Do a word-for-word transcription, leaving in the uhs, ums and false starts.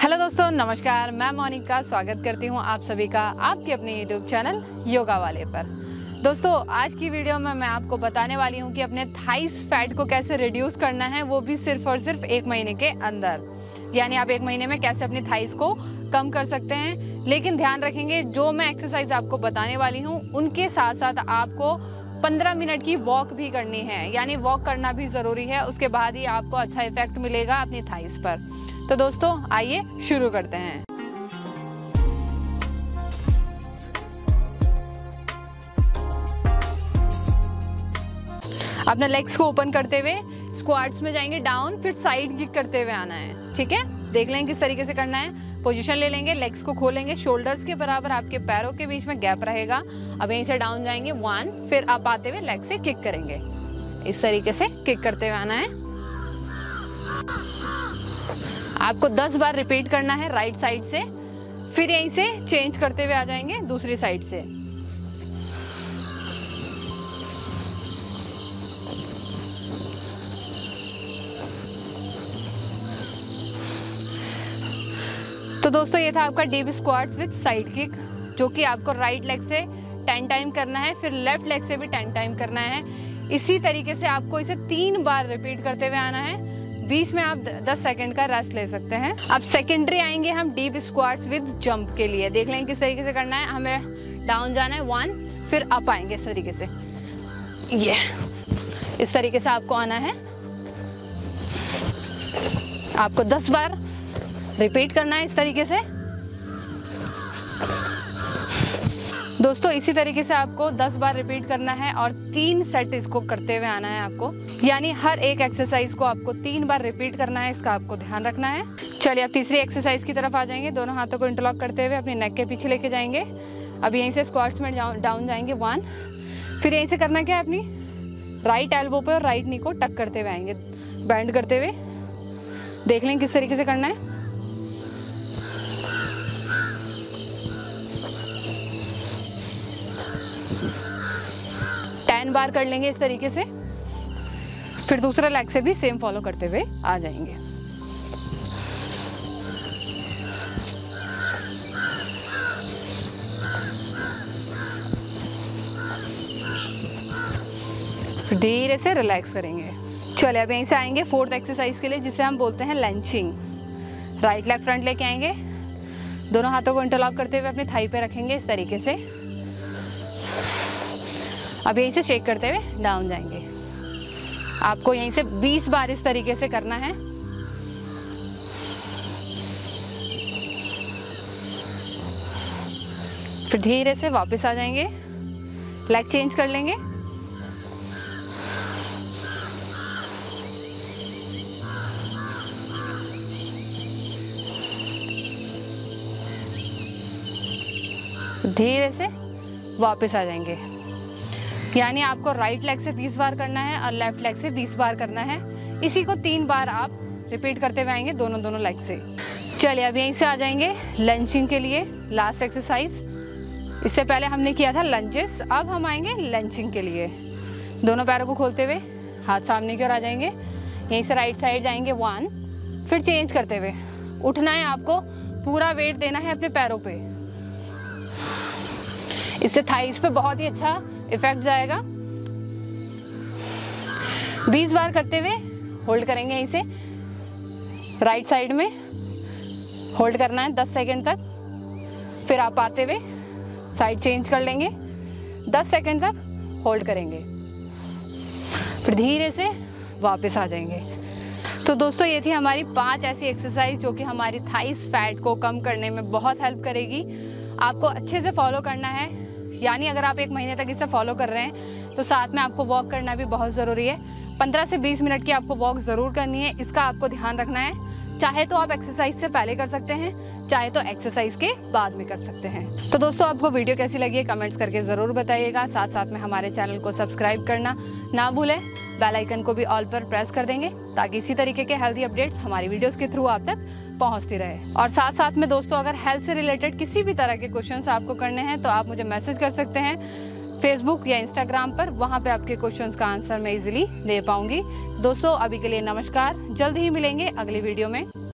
Hello दोस्तों, नमस्कार। मैं मोनिका स्वागत करती हूं आप सभी का आपके अपने यूट्यूब चैनल योगा वाले पर। दोस्तों, आज की वीडियो में मैं आपको बताने वाली हूं कि अपने थाइस फैट को कैसे रिड्यूस करना है, वो भी सिर्फ और सिर्फ एक महीने के अंदर। यानी आप एक महीने में कैसे अपनी थाइस को कम कर सकते हैं। लेकिन ध्यान रखेंगे, जो मैं एक्सरसाइज आपको बताने वाली हूँ उनके साथ साथ आपको पंद्रह मिनट की वॉक भी करनी है। यानी वॉक करना भी ज़रूरी है, उसके बाद ही आपको अच्छा इफेक्ट मिलेगा अपनी थाइस पर। तो दोस्तों, आइए शुरू करते हैं। अपने लेग्स को ओपन करते हुए स्क्वाट्स में जाएंगे डाउन, फिर साइड किक करते हुए आना है। ठीक है, देख लें किस तरीके से करना है। पोजीशन ले लेंगे, लेग्स को खोलेंगे, शोल्डर्स के बराबर आपके पैरों के बीच में गैप रहेगा। अब यहीं से डाउन जाएंगे वन, फिर आप आते हुए लेग से किक करेंगे। इस तरीके से किक करते हुए आना है। आपको दस बार रिपीट करना है राइट साइड से, फिर यहीं से चेंज करते हुए आ जाएंगे दूसरी साइड से। तो दोस्तों, ये था आपका deep squats with side kick, जो कि आपको राइट लेग से टेन टाइम करना है, फिर लेफ्ट लेग से भी टेन टाइम करना है। इसी तरीके से आपको इसे तीन बार रिपीट करते हुए आना है। बीच में आप दस सेकंड का रेस्ट ले सकते हैं। अब सेकेंडरी आएंगे हम डीप स्क्वाट्स विद जंप के लिए। देख लें किस तरीके से करना है। हमें डाउन जाना है वन, फिर अप आएंगे इस तरीके से। ये इस तरीके से आपको आना है। आपको दस बार रिपीट करना है इस तरीके से। दोस्तों, इसी तरीके से आपको दस बार रिपीट करना है और तीन सेट इसको करते हुए आना है आपको। यानी हर एक एक्सरसाइज को आपको तीन बार रिपीट करना है, इसका आपको ध्यान रखना है। चलिए, अब तीसरी एक्सरसाइज की तरफ आ जाएंगे। दोनों हाथों को इंटरलॉक करते हुए अपनी नेक के पीछे लेके जाएंगे। अब यहीं से स्क्वाट्स में डाउन जाएंगे वन, फिर यहीं से करना क्या है, अपनी राइट एल्बो पे और राइट नी को टक करते हुए आएंगे, बेंड करते हुए। देख लें किस तरीके से करना है। टेन बार कर लेंगे इस तरीके से, फिर दूसरा लेग से भी सेम फॉलो करते हुए आ जाएंगे। फिर धीरे से रिलैक्स करेंगे। चलिए, अब यहीं से आएंगे फोर्थ एक्सरसाइज के लिए, जिसे हम बोलते हैं लंचिंग। राइट लेग फ्रंट लेके आएंगे, दोनों हाथों को इंटरलॉक करते हुए अपने थाई पे रखेंगे इस तरीके से। अब यहीं से शेक करते हुए डाउन जाएंगे। आपको यहीं से बीस बार इस तरीके से करना है। फिर धीरे से वापस आ जाएंगे, लेग चेंज कर लेंगे। धीरे से वापस आ जाएंगे। यानी आपको राइट लेग से बीस बार करना है और लेफ्ट लेग से बीस बार करना है। इसी को तीन बार आप रिपीट करते हुए आएंगे दोनों दोनों लेग से। चलिए, अब यहीं से आ जाएंगे लंचिंग के लिए, लास्ट एक्सरसाइज। इससे पहले हमने किया था लंजेस, अब हम आएंगे लंचिंग के लिए। दोनों पैरों को खोलते हुए हाथ सामने की ओर आ जाएंगे। यहीं से राइट साइड जाएंगे वन, फिर चेंज करते हुए उठना है। आपको पूरा वेट देना है अपने पैरों पे। इससे थाइस पे बहुत ही अच्छा इफेक्ट जाएगा। बीस बार करते हुए होल्ड करेंगे। यहीं से राइट साइड में होल्ड करना है दस सेकंड तक, फिर आप आते हुए साइड चेंज कर लेंगे, दस सेकंड तक होल्ड करेंगे, फिर धीरे से वापस आ जाएंगे। तो दोस्तों, ये थी हमारी पांच ऐसी एक्सरसाइज जो कि हमारी थाइस फैट को कम करने में बहुत हेल्प करेगी। आपको अच्छे से फॉलो करना है। यानी अगर आप एक महीने तक इसे फॉलो कर रहे हैं तो साथ में आपको वॉक करना भी बहुत ज़रूरी है। पंद्रह से बीस मिनट की आपको वॉक ज़रूर करनी है, इसका आपको ध्यान रखना है। चाहे तो आप एक्सरसाइज से पहले कर सकते हैं, चाहे तो एक्सरसाइज के बाद में कर सकते हैं। तो दोस्तों, आपको वीडियो कैसी लगी है कमेंट्स करके ज़रूर बताइएगा। साथ साथ में हमारे चैनल को सब्सक्राइब करना ना भूलें। बेल आइकन को भी ऑल पर प्रेस कर देंगे ताकि इसी तरीके के हेल्दी अपडेट्स हमारी वीडियोज़ के थ्रू आप तक पहुंचती रहे। और साथ साथ में दोस्तों, अगर हेल्थ से रिलेटेड किसी भी तरह के क्वेश्चंस आपको करने हैं तो आप मुझे मैसेज कर सकते हैं फेसबुक या इंस्टाग्राम पर, वहाँ पे आपके क्वेश्चंस का आंसर मैं इजीली दे पाऊंगी। दोस्तों अभी के लिए नमस्कार, जल्द ही मिलेंगे अगली वीडियो में।